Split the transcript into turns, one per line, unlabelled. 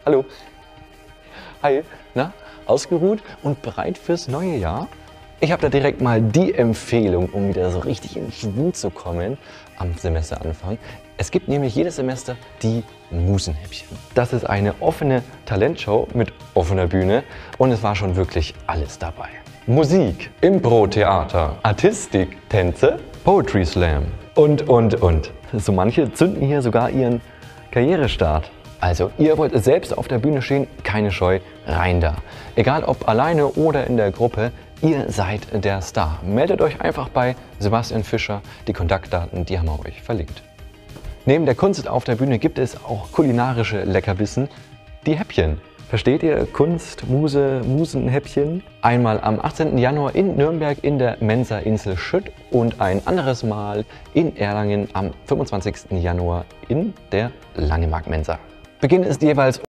Hallo. Hi. Na, ausgeruht und bereit fürs neue Jahr? Ich habe da direkt mal die Empfehlung, um wieder so richtig in Schwung zu kommen am Semesteranfang. Es gibt nämlich jedes Semester die Musenhäppchen. Das ist eine offene Talentshow mit offener Bühne und es war schon wirklich alles dabei. Musik, Impro-Theater, Artistik, Tänze, Poetry Slam und. So manche zünden hier sogar ihren Karrierestart. Also, ihr wollt selbst auf der Bühne stehen, keine Scheu, rein da. Egal ob alleine oder in der Gruppe, ihr seid der Star. Meldet euch einfach bei Sebastian Fischer, die Kontaktdaten, die haben wir euch verlinkt. Neben der Kunst auf der Bühne gibt es auch kulinarische Leckerbissen, die Häppchen. Versteht ihr? Kunst, Muse, Musenhäppchen. Einmal am 18. Januar in Nürnberg in der Mensa Insel Schütt und ein anderes Mal in Erlangen am 25. Januar in der Langemark Mensa. Beginn ist jeweils